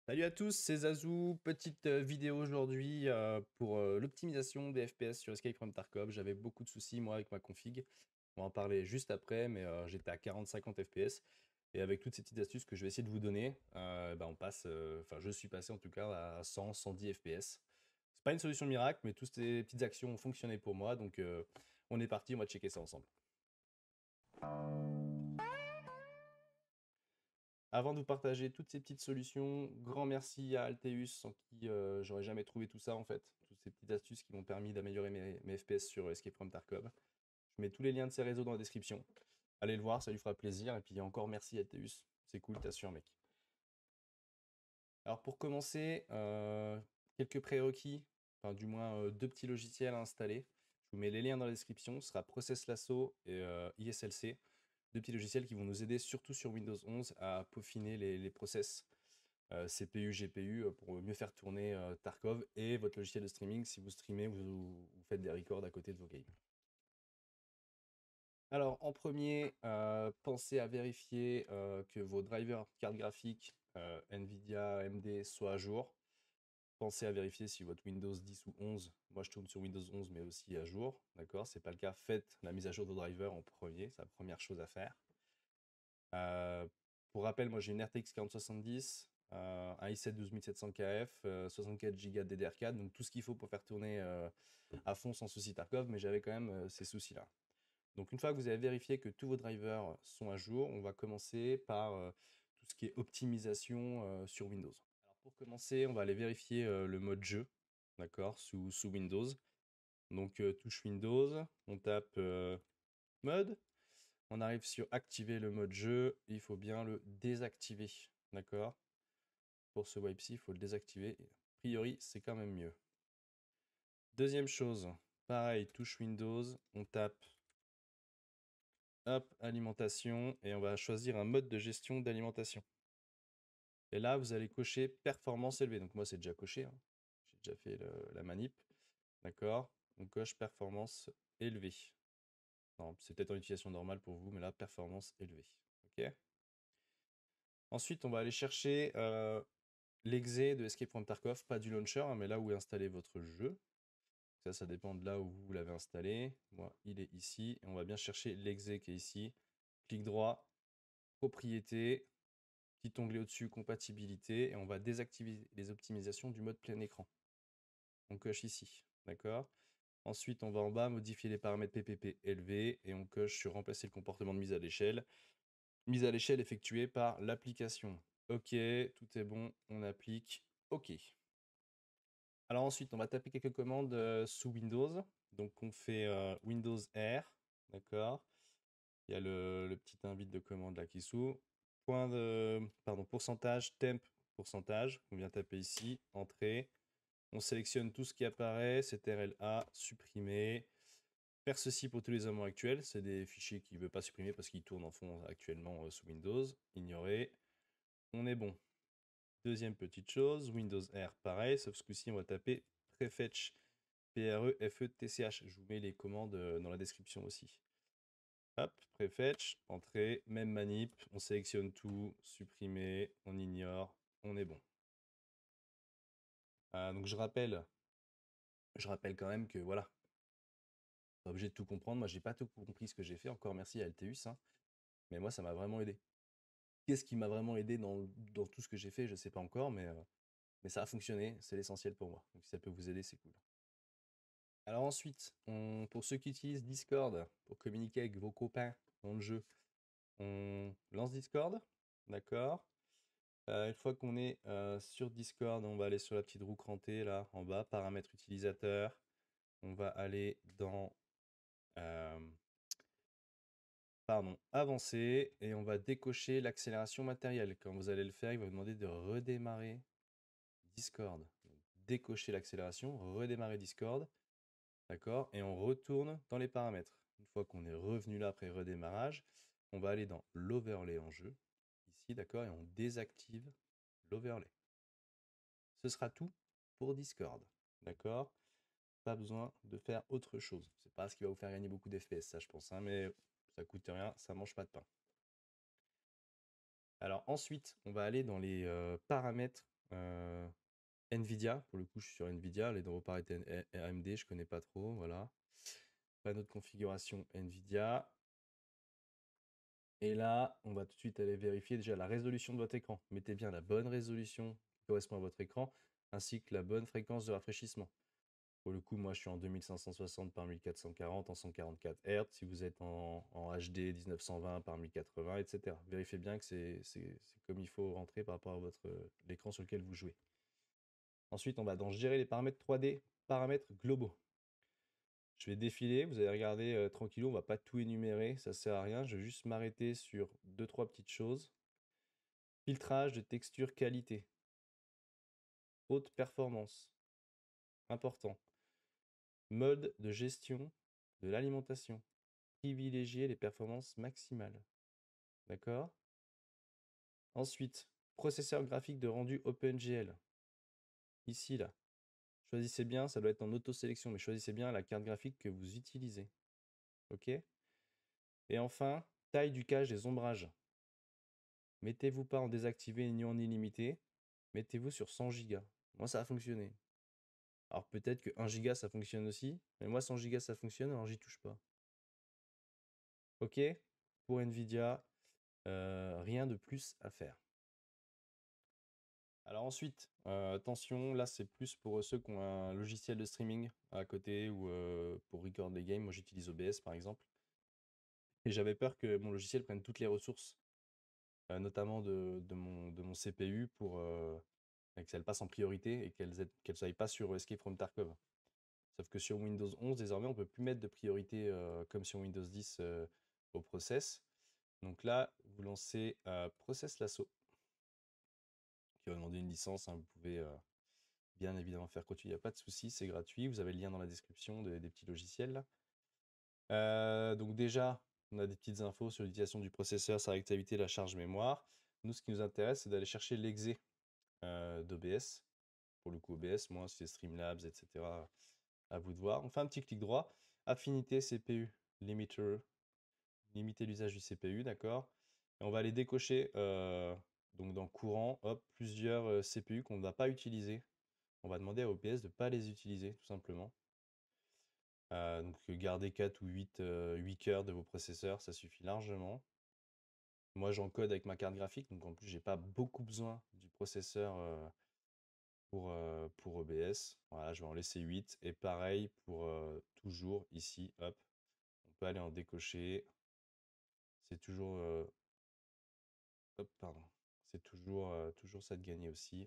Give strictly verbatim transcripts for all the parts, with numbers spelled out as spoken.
Salut à tous, c'est Zazou. Petite euh, vidéo aujourd'hui euh, pour euh, l'optimisation des F P S sur Escape from Tarkov. J'avais beaucoup de soucis moi avec ma config. On va en parler juste après, mais euh, j'étais à quarante cinquante F P S. Et avec toutes ces petites astuces que je vais essayer de vous donner, euh, bah, on passe, euh, enfin je suis passé en tout cas à cent, cent dix F P S. C'est pas une solution miracle, mais toutes ces petites actions ont fonctionné pour moi. Donc euh, on est parti, on va checker ça ensemble. Avant de vous partager toutes ces petites solutions, grand merci à Alteus, sans qui euh, j'aurais jamais trouvé tout ça en fait. Toutes ces petites astuces qui m'ont permis d'améliorer mes, mes F P S sur Escape from Tarkov. Je mets tous les liens de ces réseaux dans la description. Allez le voir, ça lui fera plaisir. Et puis encore merci Alteus, c'est cool, t'assures mec. Alors pour commencer, euh, quelques prérequis, enfin du moins euh, deux petits logiciels à installer. Je vous mets les liens dans la description, ce sera Process Lasso et euh, I S L C. Deux petits logiciels qui vont nous aider surtout sur Windows onze à peaufiner les, les process euh, C P U, G P U euh, pour mieux faire tourner euh, Tarkov et votre logiciel de streaming si vous streamez ou vous, vous faites des records à côté de vos games. Alors en premier, euh, pensez à vérifier euh, que vos drivers carte graphique euh, Nvidia, A M D soient à jour. Pensez à vérifier si votre Windows dix ou onze, moi je tourne sur Windows onze mais aussi à jour, d'accord? C'est pas le cas, faites la mise à jour de vos drivers en premier, c'est la première chose à faire. Euh, pour rappel, moi j'ai une R T X quarante soixante-dix, euh, un i sept douze sept cents K F, euh, soixante-quatre giga de D D R quatre, donc tout ce qu'il faut pour faire tourner euh, à fond sans souci Tarkov, mais j'avais quand même euh, ces soucis-là. Donc une fois que vous avez vérifié que tous vos drivers sont à jour, on va commencer par euh, tout ce qui est optimisation euh, sur Windows. Alors pour commencer, on va aller vérifier euh, le mode jeu, d'accord, sous, sous Windows. Donc euh, touche Windows, on tape euh, mode, on arrive sur activer le mode jeu, il faut bien le désactiver, d'accord? Pour ce wipe-ci, il faut le désactiver. A priori, c'est quand même mieux. Deuxième chose, pareil, touche Windows, on tape hop, alimentation, et on va choisir un mode de gestion d'alimentation. Et là, vous allez cocher performance élevée. Donc moi, c'est déjà coché, hein. J'ai déjà fait le, la manip, d'accord? On coche performance élevée. C'est peut-être en utilisation normale pour vous, mais là, performance élevée. Ok. Ensuite, on va aller chercher euh, l'exe de Escape from Tarkov, pas du launcher, hein, mais là où est installé votre jeu. Ça, ça dépend de là où vous l'avez installé. Moi, il est ici. Et on va bien chercher l'exe qui est ici. Clic droit, propriété, petit onglet au-dessus, compatibilité. Et on va désactiver les optimisations du mode plein écran. On coche ici, d'accord? Ensuite, on va en bas, modifier les paramètres P P P élevés. Et on coche sur remplacer le comportement de mise à l'échelle. Mise à l'échelle effectuée par l'application. Ok, tout est bon, on applique. Ok. Alors ensuite, on va taper quelques commandes euh, sous Windows. Donc on fait euh, Windows R, d'accord. Il y a le, le petit invite de commande là qui s'ouvre. Point de, pardon, pourcentage, temp, pourcentage. On vient taper ici, entrée. On sélectionne tout ce qui apparaît, C T R L A, supprimer. Faire ceci pour tous les amendements actuels. C'est des fichiers qu'il ne veut pas supprimer parce qu'ils tournent en fond actuellement euh, sous Windows. Ignorer. On est bon. Deuxième petite chose, Windows R, pareil, sauf ce coup-ci, on va taper prefetch, P R E F E T C H. Je vous mets les commandes dans la description aussi. Hop, prefetch, entrée, même manip, on sélectionne tout, supprimer, on ignore, on est bon. Euh, donc je rappelle, je rappelle quand même que voilà, pas obligé de tout comprendre. Moi, j'ai pas tout compris ce que j'ai fait. Encore merci à Alteus, hein. Mais moi, ça m'a vraiment aidé. Qu'est-ce qui m'a vraiment aidé dans, dans tout ce que j'ai fait, je sais pas encore, mais, euh, mais ça a fonctionné. C'est l'essentiel pour moi. Donc si ça peut vous aider, c'est cool. Alors ensuite, on, pour ceux qui utilisent Discord pour communiquer avec vos copains dans le jeu, on lance Discord, d'accord. Euh, une fois qu'on est euh, sur Discord, on va aller sur la petite roue crantée là en bas, paramètres utilisateurs. On va aller dans euh, pardon, avancer et on va décocher l'accélération matérielle. Quand vous allez le faire, il va vous demander de redémarrer Discord. Donc, décocher l'accélération, redémarrer Discord. D'accord? Et on retourne dans les paramètres. Une fois qu'on est revenu là après redémarrage, on va aller dans l'overlay en jeu, ici, d'accord? Et on désactive l'overlay. Ce sera tout pour Discord, d'accord? Pas besoin de faire autre chose. C'est pas ce qui va vous faire gagner beaucoup d'F P S, ça je pense, hein, mais ça coûte rien, ça mange pas de pain. Alors ensuite, on va aller dans les euh, paramètres Euh, Nvidia, pour le coup, je suis sur Nvidia. Les drivers étaient A M D, je connais pas trop. Voilà. Pas d'autre configuration Nvidia. Et là, on va tout de suite aller vérifier déjà la résolution de votre écran. Mettez bien la bonne résolution qui correspond à votre écran, ainsi que la bonne fréquence de rafraîchissement. Pour le coup, moi, je suis en deux mille cinq cent soixante par mille quatre cent quarante en cent quarante-quatre hertz. Si vous êtes en, en H D dix-neuf cent vingt par mille quatre-vingts, et cetera. Vérifiez bien que c'est comme il faut rentrer par rapport à votre l'écran sur lequel vous jouez. Ensuite, on va dans gérer les paramètres trois D, paramètres globaux. Je vais défiler, vous allez regarder euh, tranquillou, on va pas tout énumérer, ça sert à rien. Je vais juste m'arrêter sur deux trois petites choses. Filtrage de texture qualité. Haute performance. Important. Mode de gestion de l'alimentation. Privilégier les performances maximales. D'accord? Ensuite, processeur graphique de rendu OpenGL. Ici, là. Choisissez bien, ça doit être en auto-sélection, mais choisissez bien la carte graphique que vous utilisez. OK? Et enfin, taille du cache des ombrages. Mettez-vous pas en désactivé ni en illimité. Mettez-vous sur cent gigas. Moi, ça a fonctionné. Alors peut-être que un giga ça fonctionne aussi, mais moi cent gigas ça fonctionne, alors j'y touche pas. Ok? Pour Nvidia, euh, rien de plus à faire. Alors ensuite, euh, attention, là c'est plus pour ceux qui ont un logiciel de streaming à côté ou euh, pour record des games. Moi j'utilise O B S par exemple. Et j'avais peur que mon logiciel prenne toutes les ressources, euh, notamment de, de, mon, de mon C P U pour euh, qu'elles passent en priorité et qu'elles ne soient pas sur Escape from Tarkov. Sauf que sur Windows onze, désormais, on ne peut plus mettre de priorité euh, comme sur Windows dix euh, au process. Donc là, vous lancez euh, Process Lasso, qui va demander une licence. Hein, vous pouvez euh, bien évidemment faire continuer, il n'y a pas de souci, c'est gratuit. Vous avez le lien dans la description de, des petits logiciels. Là. Euh, donc déjà, on a des petites infos sur l'utilisation du processeur, sa réactivité, la charge mémoire. Nous, ce qui nous intéresse, c'est d'aller chercher l'exé euh, d'O B S. Pour le coup, O B S, moi, c'est Streamlabs, et cetera. À vous de voir. On fait un petit clic droit. Affinité C P U, limiter, limiter l'usage du C P U, d'accord. Et on va aller décocher, euh, donc dans courant, hop, plusieurs euh, C P U qu'on ne va pas utiliser. On va demander à O B S de ne pas les utiliser, tout simplement. Euh, donc garder quatre ou huit, euh, huit cœurs de vos processeurs, ça suffit largement. Moi, j'encode avec ma carte graphique, donc en plus, j'ai pas beaucoup besoin du processeur euh, pour, euh, pour O B S. Voilà, je vais en laisser huit. Et pareil pour euh, toujours ici, hop, on peut aller en décocher. C'est toujours, euh, hop, pardon, c'est toujours, euh, toujours ça de gagner aussi.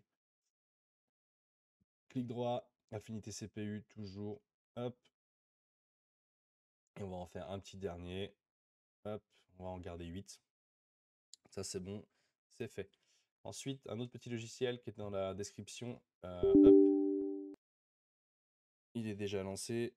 Clic droit, affinité C P U, toujours, hop. Et on va en faire un petit dernier, hop, on va en garder huit. Ça c'est bon, c'est fait. Ensuite, un autre petit logiciel qui est dans la description, euh, hop, il est déjà lancé.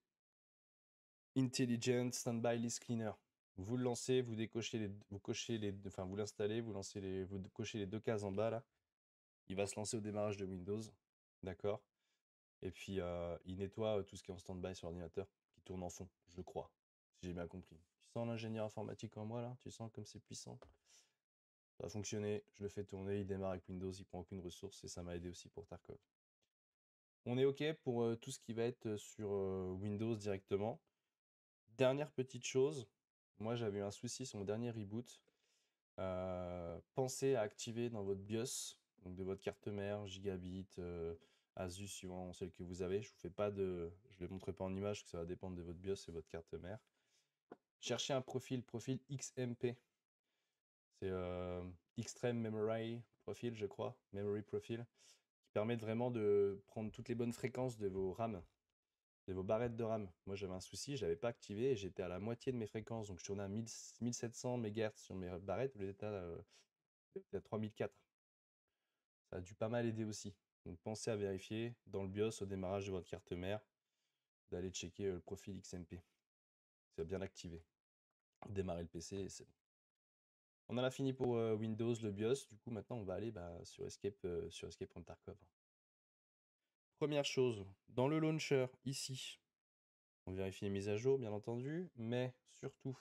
Intelligent Standby List Cleaner. Vous le lancez, vous décochez les, vous cochez les, enfin vous l'installez, vous lancez les, vous cochez les deux cases en bas là. Il va se lancer au démarrage de Windows, d'accord. Et puis euh, il nettoie tout ce qui est en stand-by sur l'ordinateur, qui tourne en fond, je crois, si j'ai bien compris. Tu sens l'ingénieur informatique en moi là? Tu sens comme c'est puissant? Ça a fonctionné, je le fais tourner, il démarre avec Windows, il prend aucune ressource et ça m'a aidé aussi pour Tarkov. On est OK pour euh, tout ce qui va être sur euh, Windows directement. Dernière petite chose, moi j'avais eu un souci sur mon dernier reboot. Euh, pensez à activer dans votre BIOS, donc de votre carte mère, Gigabit, euh, Asus, suivant celle que vous avez. Je vous fais pas de, je ne le montrerai pas en image, parce que ça va dépendre de votre BIOS et votre carte mère. Cherchez un profil, profil X M P. C'est euh, Extreme Memory Profile, je crois, Memory Profile, qui permet vraiment de prendre toutes les bonnes fréquences de vos RAM. De vos barrettes de RAM. Moi, j'avais un souci, je n'avais pas activé et j'étais à la moitié de mes fréquences. Donc, je tournais à mille sept cents mégahertz sur mes barrettes, au lieu d'être à, euh, à trois mille quatre. Ça a dû pas mal aider aussi. Donc, pensez à vérifier dans le BIOS au démarrage de votre carte mère d'aller checker euh, le profil X M P. C'est bien activé. Démarrer le P C et c'est bon. On en a fini pour euh, Windows, le BIOS. Du coup, maintenant, on va aller bah, sur Escape, euh, sur Escape from Tarkov. Première chose, dans le launcher, ici, on vérifie les mises à jour, bien entendu, mais surtout,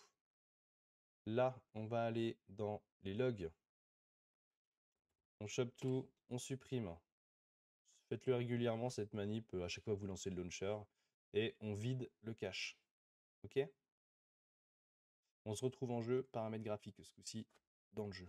là, on va aller dans les logs. On chope tout, on supprime Faites-le régulièrement, cette manip, à chaque fois que vous lancez le launcher. Et on vide le cache. Ok? On se retrouve en jeu, paramètres graphiques, ce coup-ci, dans le jeu.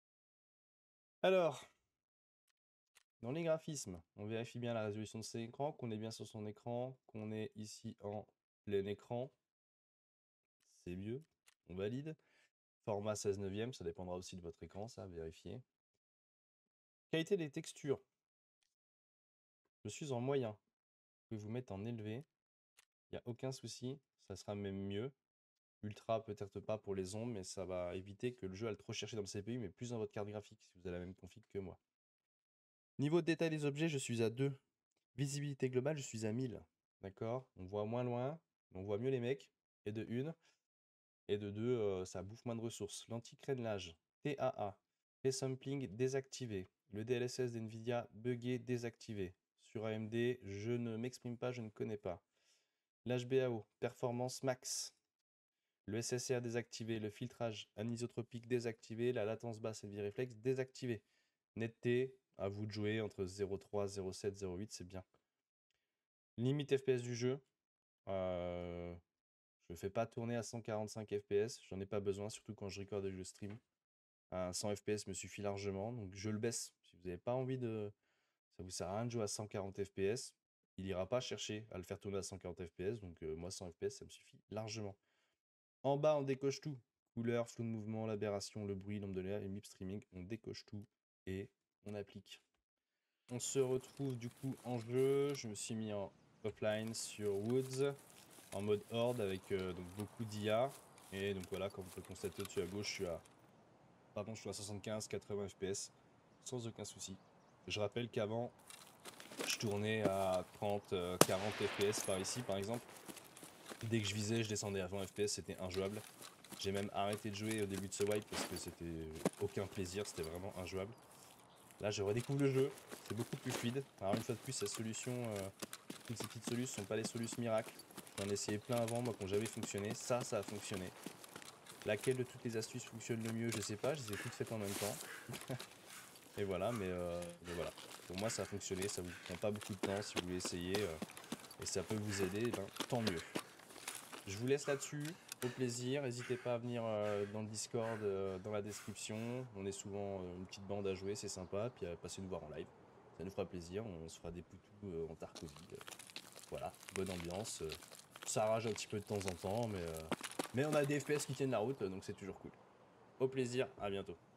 Alors, dans les graphismes, on vérifie bien la résolution de son écran, qu'on est bien sur son écran, qu'on est ici en plein écran. C'est mieux, on valide. Format seize neuvième, ça dépendra aussi de votre écran, ça, vérifier. Qualité des textures. Je suis en moyen. Vous pouvez vous mettre en élevé. Il n'y a aucun souci, ça sera même mieux. Ultra peut-être pas pour les ombres, mais ça va éviter que le jeu aille trop chercher dans le C P U, mais plus dans votre carte graphique, si vous avez la même config que moi. Niveau de détail des objets, je suis à deux. Visibilité globale, je suis à mille. D'accord? On voit moins loin, on voit mieux les mecs. Et de une. Et de deux, euh, ça bouffe moins de ressources. L'anti-crénelage, T A A. Resampling désactivé. Le D L S S d'NVIDIA buggé désactivé. Sur A M D, je ne m'exprime pas, je ne connais pas. L'H B A O, performance max. Le S S R désactivé, le filtrage anisotropique désactivé, la latence basse et le réflexe désactivé. Netteté, à vous de jouer entre zéro virgule trois, zéro virgule sept, zéro virgule huit, c'est bien. Limite F P S du jeu, euh, je ne fais pas tourner à cent quarante-cinq F P S, j'en ai pas besoin, surtout quand je record et que je stream. Un cent F P S me suffit largement, donc je le baisse. Si vous n'avez pas envie de... Ça vous sert à rien de jouer à cent quarante F P S, il ira pas chercher à le faire tourner à cent quarante F P S, donc euh, moi cent F P S ça me suffit largement. En bas, on décoche tout. Couleur, flou de mouvement, l'aberration, le bruit, nombre de layers et M I P streaming. On décoche tout et on applique. On se retrouve du coup en jeu. Je me suis mis en offline sur Woods, en mode horde avec euh, donc beaucoup d'I A. Et donc voilà, comme vous pouvez constater au-dessus à gauche, je suis à, pardon, je suis à soixante-quinze quatre-vingts F P S sans aucun souci. Je rappelle qu'avant, je tournais à trente quarante F P S par ici par exemple. Dès que je visais, je descendais à vingt F P S, c'était injouable. J'ai même arrêté de jouer au début de ce wipe parce que c'était aucun plaisir, c'était vraiment injouable. Là, je redécouvre le jeu, c'est beaucoup plus fluide. Alors une fois de plus, ces solutions, euh, toutes ces petites solutions ne sont pas les solutions miracles. J'en ai essayé plein avant, moi, qui n'ont jamais fonctionné. Ça, ça a fonctionné. Laquelle de toutes les astuces fonctionne le mieux, je sais pas. Je les ai toutes faites en même temps. Et voilà, mais, euh, mais voilà. Pour moi, ça a fonctionné. Ça vous prend pas beaucoup de temps si vous voulez essayer. Euh, et ça peut vous aider, ben, tant mieux. Je vous laisse là-dessus, au plaisir. N'hésitez pas à venir euh, dans le Discord, euh, dans la description. On est souvent euh, une petite bande à jouer, c'est sympa. Puis à passer nous voir en live. Ça nous fera plaisir. On se fera des poutous euh, en Tarkovie. Voilà, bonne ambiance. Euh, ça rage un petit peu de temps en temps, mais, euh, mais on a des F P S qui tiennent la route, donc c'est toujours cool. Au plaisir, à bientôt.